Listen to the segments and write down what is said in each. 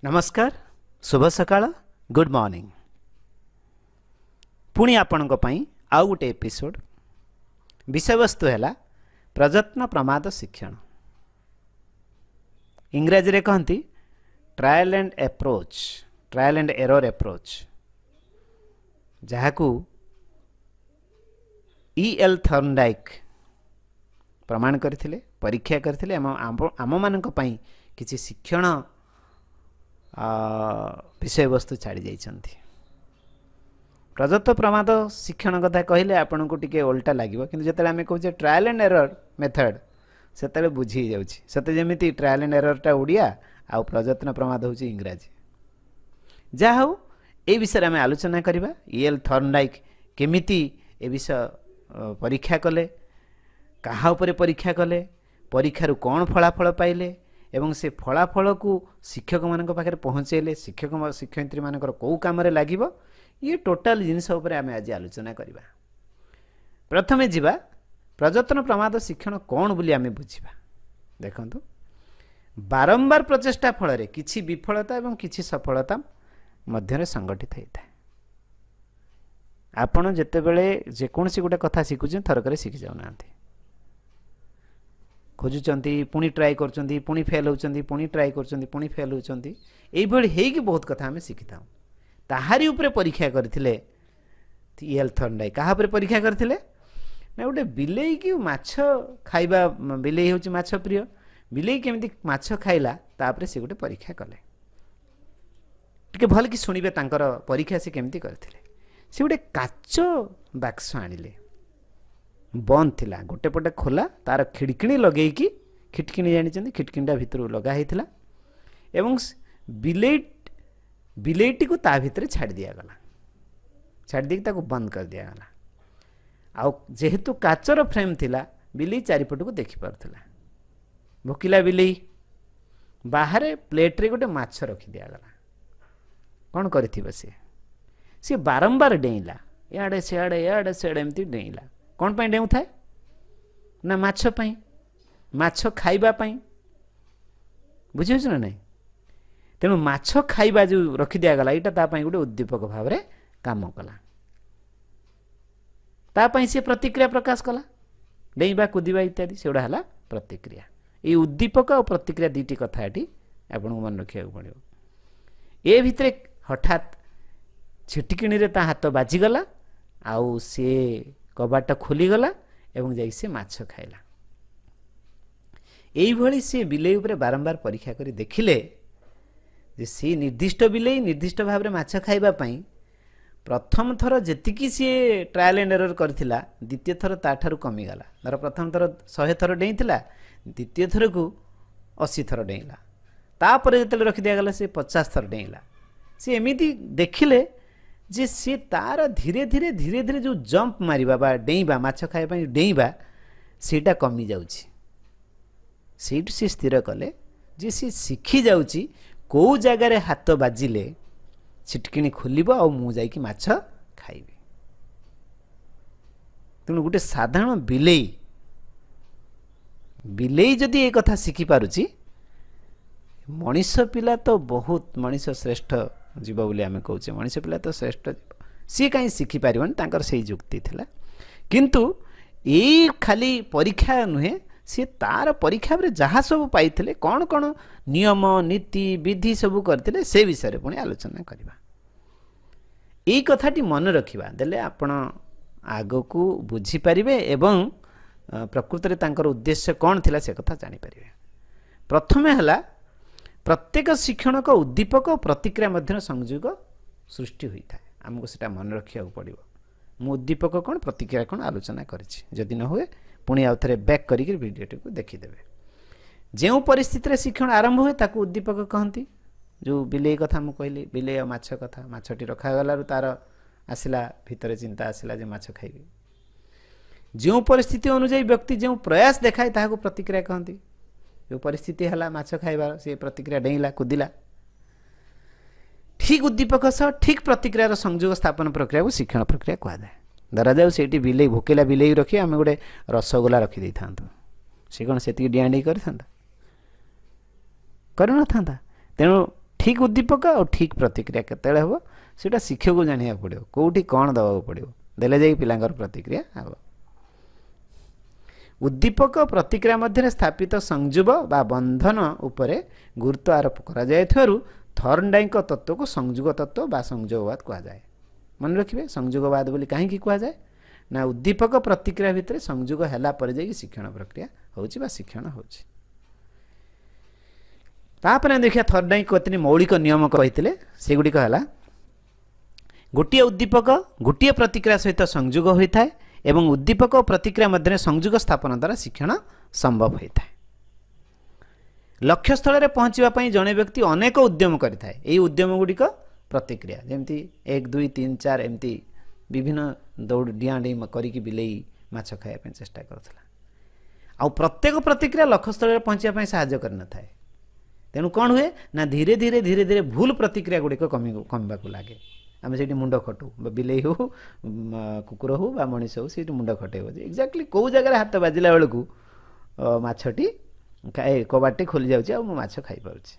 नमस्कार शुभ सकाळ good morning पुणी आपण आउ गोटे एपिसोड विषय वस्तु है प्रयत्न प्रमाद शिक्षण इंग्राजी रे कहती ट्रायल एंड एरर अप्रोच जहाँ को E.L. थर्नडाइक प्रमाण करथिले परीक्षा करथिले आम मानक पई किछि शिक्षण विषय वस्तु छाड़ी जाइछन्ति। प्रदत्त प्रमाद शिक्षण कथा कहले आपन को टिके उल्टा लागिवो किंतु जतले आमे कहूचे ट्रायल एंड एरर मेथड सेतले बुझी जाउछि सते जेमिति ट्रायल एंड एरर टा ओडिया आ प्रयत्न प्रमाद होउछि इंग्राजी जा हो ए विषय आमे आलोचना करबा। E.L. थर्नडाइक केमिति ए विषय परीक्षा कले कहा उपरे परीक्षा कले परीक्षारु कौन फलाफल पाइले एवं से फलाफल को शिक्षक मानक पाखे पहुँचेले शिक्षक शिक्षयित्री मानकर कौ काम लगिबो ये टोटाल जिनस उपरे आमे आज आलोचना करबा। प्रथमे जिबा प्रयत्न प्रमाद शिक्षण कौन बोली आमे बुझिबा। देखंतु बारंबार प्रचेष्टा फल रे किछि विफलता एवं किछि सफलता मध्य संगठित होता है। आपण जेते बेले जेकोसी गोटे कथा शिखुछन थरकरे शिखि जाउना खोजुचंती पुणी ट्राई करचंती पुणी फेल होचंती पुणी ट्राई करचंती पुणी फेल होचंती एई भली हेकी बहुत कथा हमें शिखिताऊ। ताहारी उपरे परीक्षा करथिले E.L. थर्नडाइक कहा उपरे परीक्षा करथिले ना गोटे बिलेई की माछ खाइबा बिलेई होची माछ प्रिय बिलेई केमिति माछ खाइला तापरे से गोटे परीक्षा कले टिके भल कि सुनिबे तांकर परीक्षा से केमिति करथिले। से गोटे काच बाक्स आनिले बंद थिला गोटे पटे खोला तार खिड़किणी लगे कि खिड़किणी जानी खिड़किणीटा भितर लगा होता एवं बिलेईटी को ता भितर छाड़ दिगला छाड़ दी बंद कर दिगला आउ जेहेतु काचर फ्रेम थिला बिलेई चारिपट को देखी पारुला भोकिला बिलेई बाहर प्लेट रे गोटे माछ रखी दिगला कौन कर सी बारंबार डेइला इआड़े सियाड़े एमती डेइला कौन पाई डेउ थाए ना माछ पाई माछ खाइबा पाई बुझे ना नहीं तेणु माछ खाइबा जो रखी दिया गला एटा ता पाई गोटे उद्दीपक भाव रे काम कला ता पाई से प्रतिक्रिया प्रकाश कला डेइबा कुदिबा इत्यादि सेउडा हला प्रतिक्रिया। ये उद्दीपक और प्रतिक्रिया दीटी कथा एटी आपन को मन रखिया पड़ियो। ए भितरे हठात छिटकिणी रे ता हाथ बाजीगला आउ से कबाटा खोलीगला एवं जाई से माछ खाइला। एई भली से बिलेई उपरे बारंबार परीक्षा करी देखिले जे सी निर्दिष्ट बिलेई निर्दिष्ट भाव रे माछ खाइबा पई प्रथम थर जेतिकी सी ट्रायल एंड एरर करथिला द्वितीय थर ताठारु कमी गला धर प्रथम थर 100 थर डेइथिला द्वितीय थर को 80 थर डेइला तापर जेतले रखि दिया गला से 50 थर डेइला। से एमिति देखिले जे सी तार धीरे धीरे जो जंप मारिबा बा डेइबा माछ खाइबा डेइबा सेटा कमी जाउची सेट से स्थिर कले जे सी शिखी जाउची को जगह रे हाथ बाजिले छिटकिणी खोलिबो आ मु जाई कि माछ खाइबे। तेणु गोटे साधारण बिलेई जदि ए कथा शिखी पारुची मनीष पिला तो बहुत मनीष श्रेष्ठ जीव बोली आमे कहूचे मनीष पिला तो श्रेष्ठ जीव सी कहीं शिखी पारिबन तांकर सही जुक्ति थिला किंतु ए खाली परीक्षा नुहे सी तार परीक्षा रे जहाँ सब पाइथिले कौन कौन नियम नीति विधि सब करथिले से विषय रे पुणी आलोचना करबा। एई कथाटी मन रखिबा देले आपण आगो को बुझी पारिबे एवं प्रकृत रे तांकर उद्देश्य कौन थिला से कथा जानि पारिबे। प्रथमे हला प्रत्येक शिक्षण को उद्दीपक और प्रतिक्रिया मध्य संयोग सृष्टि होता है आमको सेटा मन रखा पड़ो मु उद्दीपक कौन प्रतिक्रिया कौन आलोचना करिछि जदि न हुए पुणी आउ थे बैक करिक वीडियो को देखीदेवे। जो परिस्थिति रे शिक्षण आरंभ हुए ताकू उद्दीपक कहती जो बिलेई कथा मु कहली बिलेई माछ कथा माछटी रखागलार तार आसला भितर चिंता आसला जे माछ खाइबे जो परिस्थिति अनुसार व्यक्ति जो प्रयास देखाए ताहाको प्रतिक्रिया कहती जो परिस्थिति है माछ खाइबार से प्रतिक्रिया डेइला कुदिला ठीक उद्दीपक सह ठीक प्रतिक्रियार संयोग स्थापन प्रक्रिया को शिक्षण प्रक्रिया कह जाए। धरा जाऊ से बिलेई भोकिला बिलेई रखी आम गोटे रसगोला रखी दे था सी कौन से डिया डी कर तेणु ठीक उद्दीपक और ठीक प्रतिक्रिया केतेବେଳେ ହେବ सेटा शिक्षक को जानिया पड़ो कोठी कौन दबाव पड़ो देले जाई पिलांगर प्रतिक्रिया ହେବ। उद्दीपक प्रतिक्रिया मध्य स्थापित संजुब बा बंधन उपरे गुरुत्व आरोप करा जाय थरु थर्नडाइक तत्व को संजुग तत्व बा संयोगवाद कहा जाए। मन रखिए संयोगवाद बोली कहीं कहा जाए ना उद्दीपक प्रतिक्रिया भितर संयोग हैला पर जाई शिक्षण प्रक्रिया होची बा शिक्षण होची। तापर देखिए थर्नडाइक कतनी मौलिक नियम कहिथिले सेगुडी कहला गोटिए उद्दीपक गोटिए प्रतिक्रिया सहित संयोग होता है एवं उद्दीपक और प्रतिक्रिया मध्य संयोग स्थापन द्वारा शिक्षण संभव होता है। लक्ष्य स्थल में पहुँचापी जड़े व्यक्ति अनेक उद्यम करें यही उद्यम गुड़िक प्रतिक्रिया जमी 1 2 3 4 एमती विभिन्न दौड़ डिया डी करी बिलई माछ खायापी चेष्टा करुला आ प्रत्येक प्रतिक्रिया लक्ष्य स्थल में पहुँचापी साहाय्य कर न थाए। तेणु कौन हुए ना धीरे धीरे धीरे धीरे भूल प्रतिक्रिया गुड़िक कमिबा लगे आम से मुंड खटू बिलई हो कुकुर हो मनीष हो सी मुंड खटेब एक्जाक्टली कौ जगह हाथ बाजिला बेलू मछटी कबाटी खोली जाऊँ मो माछ खाई पारुछि।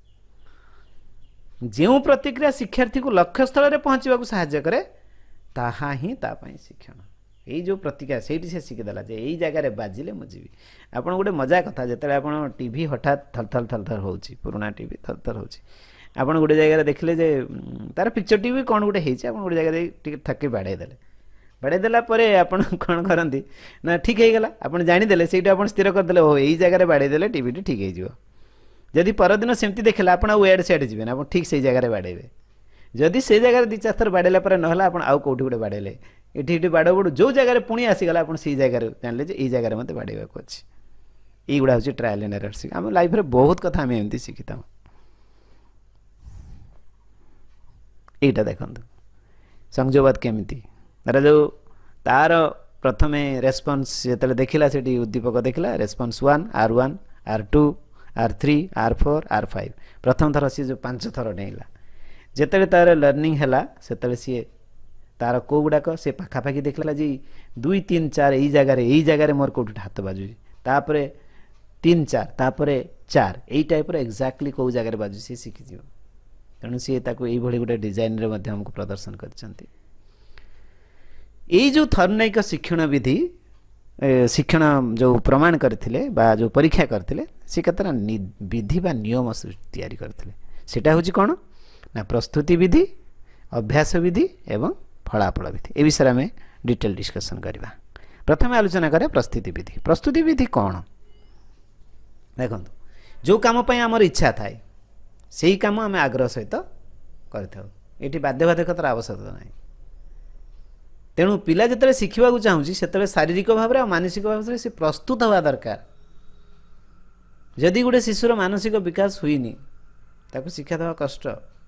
जो प्रतिक्रिया शिक्षार्थी को लक्ष्य स्थल में पहुँचा साहाय्य करे ताहा ही तापाई शिक्षण यही जो प्रतिक्रिया से शिखीदेला जे यही जगार बाजिले मुझे आप गोटे मजा कथा जो आप टीवी हठात थर थर थर हो पुराना टीवी थर थर हो आप गोटे जगह देखले जे तार पिक्चर टीवी कौन गोटे गोटे जगह थके बाड़ेदेले बाड़ेदेला आप कौन करती ना ठीक है गला आप जानीदे से स्थिर करदे ओ यही जगह बाड़ेदेले टीवी ठीक हो जदि परदिन सेमती देखला आप एड सेड जी आप ठीक से जगह बाड़ेबे जदि से जगह 2 4 थर बाड़ेला ना आउ कौटी गोटे बाड़ेले ये बाड़ बड़ जो जगह पुणी आसीगला आप से जगह जानले ये जगह मत बाड़ेबा अच्छे युवा हूँ ट्रायल एंड एरर आम लाइफ में बहुत कथा आम एमती शिखी था। यहीटा देखु संयोगवाद केमिति जो तार प्रथमे रेस्पॉन्स जो देखला से उद्दीपक देखला response 1 R1 R2 R3 R4 R5 प्रथम थर सी जो 5 थर डेला जिते तार लर्निंग है से सी तार कौ गुड़ाक से पाखापाखि देखला जी 2 3 4 यही जगह मोर कौट हाथ बाजुची तापर 3 4 तापर 4 यही टाइप एक्जाक्टली कौ जगह बाजू सी शिखीज तेणु सी यही गोटे डिजाइन रे मध्य हमको प्रदर्शन करछंती। यही जो थर्नडाइक शिक्षण विधि शिक्षण जो प्रमाण करथिले बा जो परीक्षा करथिले से केतरा विधि बा नियम तैयारी करथिले सेटा होची कोन ना प्रस्तुति विधि अभ्यास विधि एवं फलाफल विधि ए विषय में डिटेल डिस्कशन करवा। प्रथम आलोचना करें प्रस्तुति विधि कौन देखो जो काम आमर इच्छा थाए से ही काम आम आग्रह सहित कर बाध्यबाधकतार आवश्यकता ना तेणु पिला जिते शिखा चाहूँगी से शारीरिक भाव में मानसिक भाव में से प्रस्तुत हवा दरकार जदि गोटे शिशुर मानसिक विकास हुईनी ताको शिक्षा देवा कष्ट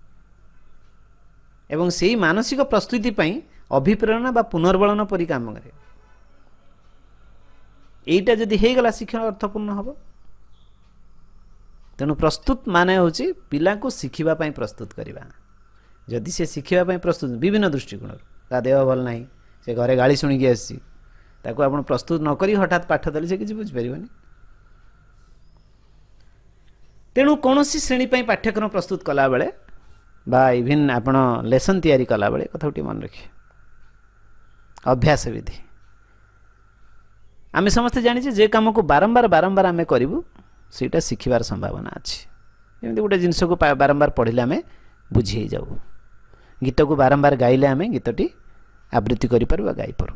एवं से ही मानसिक प्रस्तुति पाई अभिप्रेरणा बा पुनर्बलन परी काम करे एटा जदि हो गला शिक्षण अर्थपूर्ण हम तेणु प्रस्तुत माने होची पिला को शिखिबा पाई प्रस्तुत करवा जदि से शिखिबा प्रस्तुत विभिन्न दृष्टिकोण ता देह भल ना से घरे गाली शुणिकी आसी ताको आपण प्रस्तुत न करी हठात पाठ देले से किसी बुझिपारिबनी तेणु कौन श्रेणी पाई पाठ्यक्रम प्रस्तुत कला बेले बा इभिन आपण लेसन तैयारी कला बेले कथा मन रखिए अभ्यास विधि आम समस्ते जानी जे काम को बारंबार बारंबार आम करूँ सीटा शिखिबार संभावना अच्छी जमी गोटे जिनस को बारंबार पढ़ले आम बुझी जाऊ गीत को बारंबार गाइले आम गीतटी आवृत्ति करें गाईपर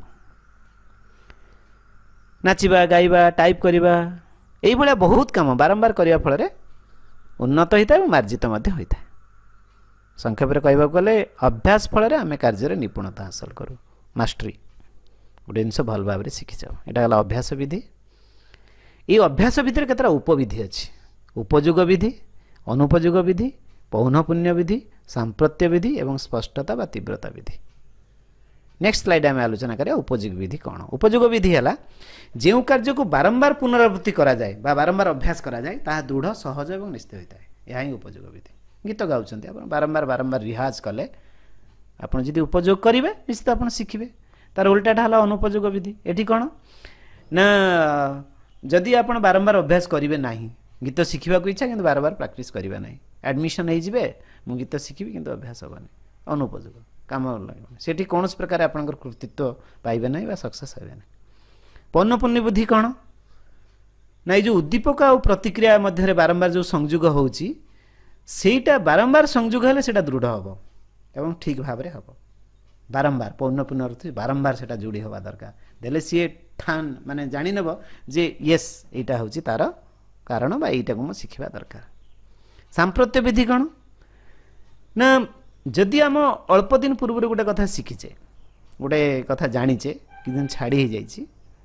नाचिबा गाइबा टाइप करवा यही बहुत काम बारंबार करने फल उन्नत होता है मार्जित होता है। संक्षेप में कहवाक गले अभ्यास फल आम कार्य निपुणता हासिल करूँ मास्टरी गोटे जिन भल भाव में शिखी जाओ यहाँ गला अभ्यास विधि ये अभ्यास भितर केतरा उपविधि अच्छी उपयोग विधि अनुपयोग विधि पौनपुण्य विधि सांप्रत्य विधि एवं स्पष्टता व तीव्रता विधि। नेक्स्ट स्लाइड आम आलोचना करें उपयोग विधि कौन उपयोग विधि है जो कार्य को बारंबार पुनरावृत्ति करा जाए बा बारंबार अभ्यास करा जाए ताहा दृढ़ सहज और निश्चित होता है यह ही उपयोग विधि। गीत गाँच बारंबार बारंबार रिहाज कले आपड़ जब उपयोग करेंगे निश्चित आप शिखे तार उल्टाटा है अनुपयोग विधि एटी कौन ना जदि आप बारंबार अभ्यास करेंगे ना गीत शिखा इच्छा कि बार बार प्राक्ट करवा ना एडमिशन हो मु गीत शिखी कि अभ्यास हेनी अनुपयोगी कम लगे से कौन प्रकार आप कृतित्व पाइबे ना सक्सेस हे ना पौनपुण्य बुद्धि कौन ना ये जो उद्दीपक और प्रतिक्रिया मध्य बारंबार जो संयोग होटा बारंबार संयोग हेले से दृढ़ हम एवं ठीक भाव में हम बारंबार पौनपुण्य अर्थ बारंबार से जोड़ी हवा दरकार देले सी ठान माने जानी नब जे यस यहाँ हूँ तार कारण यहाँ को शिखा दरकार सांप्रत्य विधि कौन ना जदि आम अल्प दिन पूर्व गोटे कथा शिखीचे गोटे कथा जानीचे कि दिन छाड़ी जाइए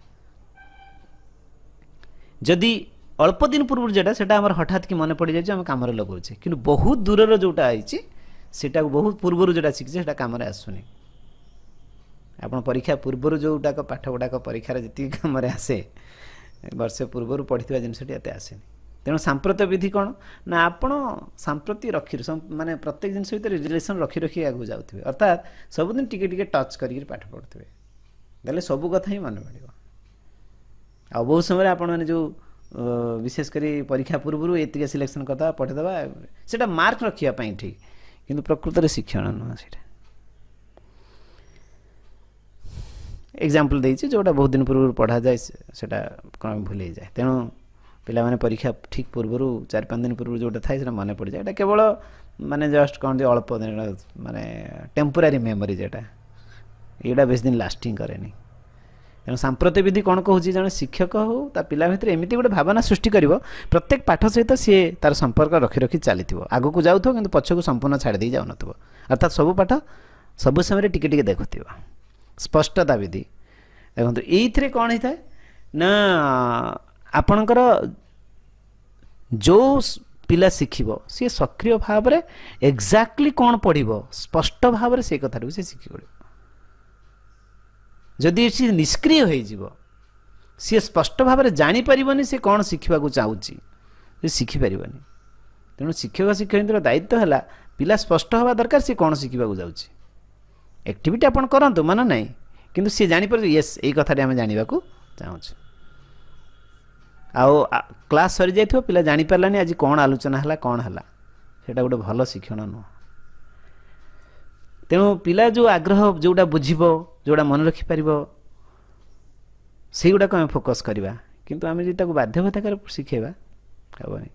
जदि अल्प दिन पूर्व जेटा सेटा हमर हठात कि मन पड़ जाए आम कम लगाऊे कि बहुत दूर जोटा आई सेटा बहुत पूर्व जोटा शिखीचे सेटा कम आसुनी आप परीक्षा पूर्व जो गुड़ाक पाठ गुड़ाक परीक्षार जी कम आसे वर्ष पूर्व पढ़ी जिनसटी एत आसेनी तेणु सांप्रत विधि कौन ना आपण सांप्रति रखी माने प्रत्येक जिन भर रिलेसन रखी रखी आगे जाऊे अर्थात सबुदिन टिके टच कर पाठ पढ़ुवे देले सबू कथा ही मन पड़ो आ बहुत समय आप जो विशेषकर परीक्षा पूर्व ये सिलेक्शन करदा पढ़ीदे से मार्क रखापी ठीक किंतु प्रकृत में शिक्षण नुह से एग्जाम्पल देती जोटा बहुत दिन पूर्व पढ़ा जाए से कौन भूल जाए तेणु पिला माने परीक्षा ठीक पूर्व 4-5 दिन पूर्व जोटा थाए से मन पड़ जाए केवल माने जस्ट कौन अल्प दिन माने टेम्पोरारी मेमोरी जेटा यहाँ बेस दिन लास्टिंग करे नहीं तेणु सांप्रत विधि कौन कहूँ जन शिक्षक हो ता पिला भितर एमती गोटे भावना सृष्टि कर प्रत्येक पाठ सहित सी तार संपर्क रखी रखी चली आग को जाऊ कि पछक संपूर्ण छाड़ दे जाऊन अर्थात सब पाठ सब समय टिके देखुव स्पष्टता विधि देखो ये कौन होता है ना आपणकर जो पिला शिखिबो सी सक्रिय भाव में एग्जैक्टली कौन पढ़िबो स्पष्ट भाव में से कथा से शिखि पड़ो जदि सी निष्क्रिय हो सी स्पष्ट भाव में जानीपरनी से कौन शिखा चाहूँगी शिखिपर तेणु शिक्षक शिक्षक दायित्व है पिला स्पष्ट हवा दरकार सी कौन शिखा जाऊँगी एक्टिविटी आपन करंतु मन नहीं किंतु सी जानीपर येस यही कथा आम जानवा चाहूँ आउ क्लास सरी जाइथिबो पिला जानी पारलानी आज कौन आलोचना है कौन है सेटा गोटे भल शिक्षण नुह तेणु पिला जो आग्रह जोटा बुझिबो जोटा मन रखिपर से गुड़ाक आम फोकस करवा किंतु आम जी बाध्यबाधक शिखेबा हेबनी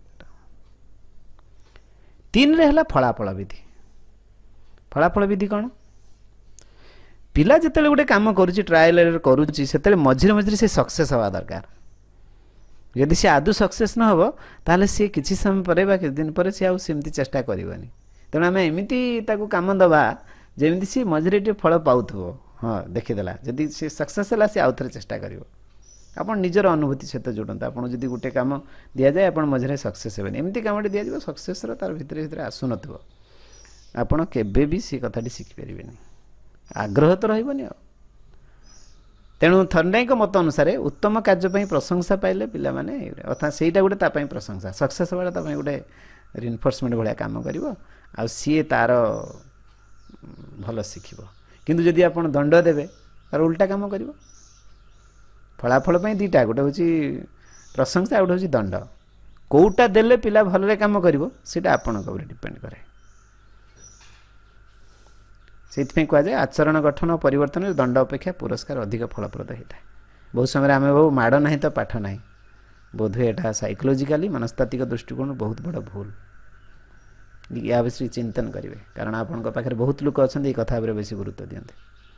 3 रे हला फलाफल विधि फलाफल विधि कौन पिला जिते गोटे कम करुच्ची ट्रायल एरर करुच्ची से मझिरे मझिरे से सक्सेस हवा दरकार यदि सी आदु सक्सेस न हो ताले सी किसी समय पर किसी दिन पर सी आमती चेष्टा करवानी तेणु आम एमती कम दबा जमी सी मझिरे टे फल पाउथो हाँ देखीदेला जदि सी सक्सेस है सी आउ थे चेष्टा कर आप निजर अनुभूति सहित जोड़ते आप जब गोटे कम दि जाए आप मझे सक्सेस हे एमती कम दि सक्सेस तार भितर भितर आसुन आपड़ केबे भी सी कथाटी शिखिपारे आग्रह तो रही तेणु थर्नाई मत अनुसार उत्तम कार्य प्रशंसा पाइले पिला माने अर्थात सेटा गोटे तापाई प्रशंसा सक्सेस होगा गोटे रिइनफोर्समेंट भाया काम कर सी तार भल शिख किंतु जदि आप दंड देवे तार उल्टा काम कर फलाफल दीटा गोटे हूँ प्रशंसा गोटे हूँ दंड कौटा देले पिला भल काम कर आपण डिपेंड करे से कहुए आचरण गठन और परिवर्तन में दंड अपेक्षा पुरस्कार अधिक फलप्रद होता है बहुत समय आम भाव माड़ ना तो पाठ ना बोधे यहाँ साइकोलॉजिकली मनस्तात्विक दृष्टिकोण बहुत बड़ भूल या विषय चिंतन करेंगे कारण आपण पाखे बहुत लोक अच्छा ये कथा बेस गुरुत्व दिखते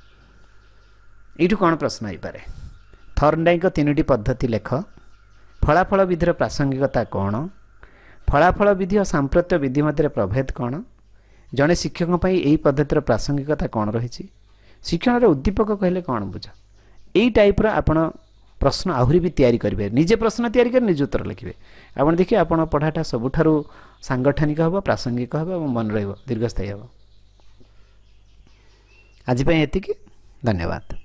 ये कौन प्रश्न हो पारे थर्नडाइक 3टी पद्धति लेख फलाफल विधिर प्रासंगिकता कौन फलाफल विधि और सांप्रत्य विधि मध्य प्रभेद कौन जड़े शिक्षक यही पद्धतिर प्रासंगिकता कौन रही शिक्षण उद्दीपक कहले कौन बुझ यही टाइप्र आपण प्रश्न आहरी भी तैयारी करेंगे निजे प्रश्न तैयारी कर निज उत्तर लिखे आप देखिए आप पढ़ाटा सबुठारु सांगठनिक हम प्रासंगिक हम और मन रहा दीर्घस्थायी हम आज एति धन्यवाद।